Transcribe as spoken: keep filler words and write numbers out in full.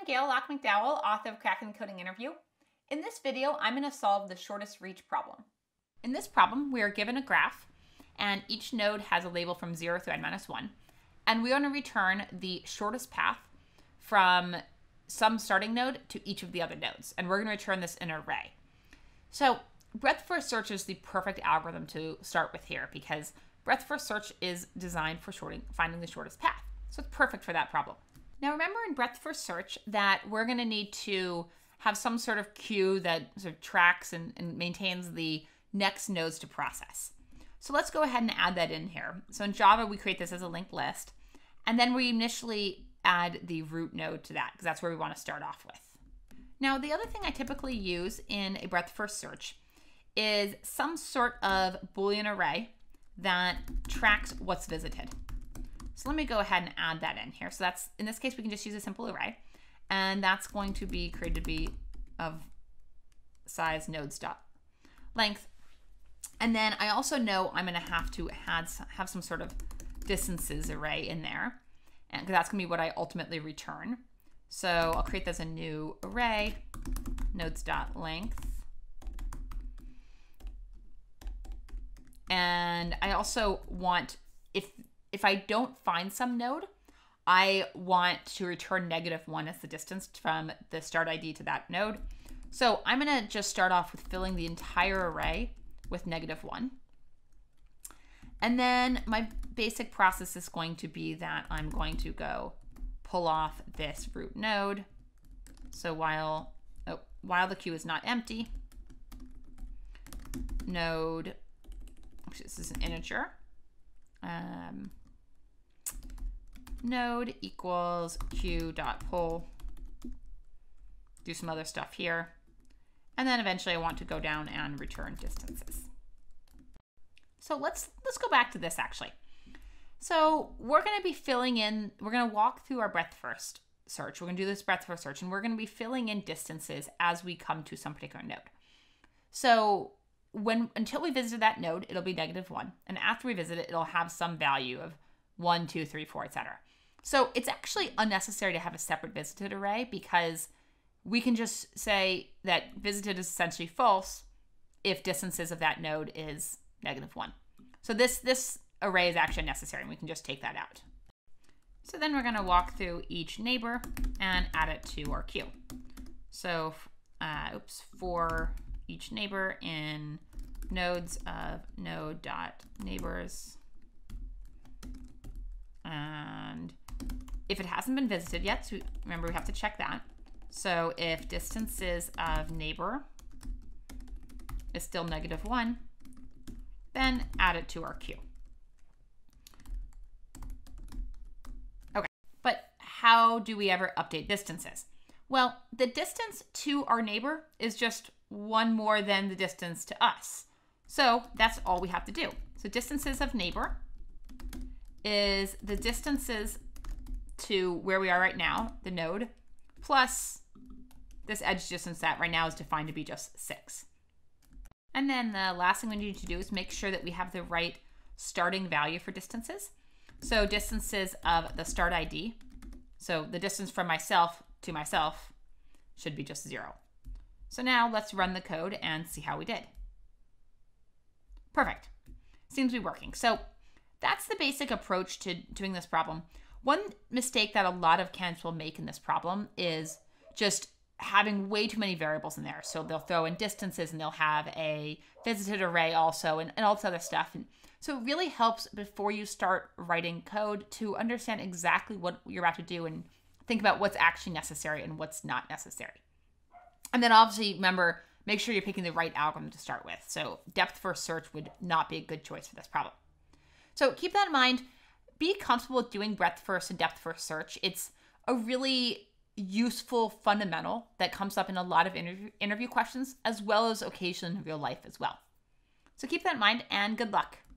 Gayle Laakmann McDowell, author of Cracking the Coding Interview. In this video, I'm going to solve the shortest reach problem. In this problem, we are given a graph, and each node has a label from zero through n minus one. And we want to return the shortest path from some starting node to each of the other nodes. And we're going to return this in an array. So breadth first search is the perfect algorithm to start with here, because breadth first search is designed for shorting, finding the shortest path. So it's perfect for that problem. Now remember in breadth first search that we're going to need to have some sort of queue that sort of tracks and, and maintains the next nodes to process. So let's go ahead and add that in here. So in Java, we create this as a linked list, and then we initially add the root node to that, because that's where we want to start off with. Now, the other thing I typically use in a breadth first search is some sort of Boolean array that tracks what's visited. So let me go ahead and add that in here. So that's, in this case, we can just use a simple array, and that's going to be created to be of size nodes dot length. And then I also know I'm going to have to have, have some sort of distances array in there, and that's going to be what I ultimately return. So I'll create this as a new array, nodes dot length. And I also want, if if I don't find some node, I want to return negative one as the distance from the start I D to that node. So I'm going to just start off with filling the entire array with negative one. And then my basic process is going to be that I'm going to go pull off this root node. So while, oh, while the queue is not empty, node, this is an integer, um, node equals queue dot pull, do some other stuff here. And then eventually I want to go down and return distances. So let's let's go back to this actually. So we're going to be filling in, we're going to walk through our breadth first search. We're going to do this breadth first search, and we're going to be filling in distances as we come to some particular node. So when until we visited that node, it'll be negative one. And after we visit it, it'll have some value of one, two, three, four, et cetera. So it's actually unnecessary to have a separate visited array, because we can just say that visited is essentially false if distances of that node is negative one. So this, this array is actually necessary, and we can just take that out. So then we're going to walk through each neighbor and add it to our queue. So uh, oops, for each neighbor in nodes of node dot neighbors. And if it hasn't been visited yet, so remember we have to check that. So if distances of neighbor is still negative one, then add it to our queue. Okay, but how do we ever update distances? Well, the distance to our neighbor is just one more than the distance to us. So that's all we have to do. So distances of neighbor is the distances to where we are right now, the node, plus this edge distance that right now is defined to be just six. And then the last thing we need to do is make sure that we have the right starting value for distances. So distances of the start I D. So the distance from myself to myself should be just zero. So now let's run the code and see how we did. Perfect. Seems to be working. So that's the basic approach to doing this problem. One mistake that a lot of candidates will make in this problem is just having way too many variables in there. So they'll throw in distances, and they'll have a visited array also, and, and all this other stuff. And so it really helps before you start writing code to understand exactly what you're about to do and think about what's actually necessary and what's not necessary. And then obviously remember, make sure you're picking the right algorithm to start with. So depth first search would not be a good choice for this problem. So keep that in mind. Be comfortable with doing breadth first and depth first search. It's a really useful fundamental that comes up in a lot of interview, interview questions, as well as occasionally in real life as well. So keep that in mind, and good luck.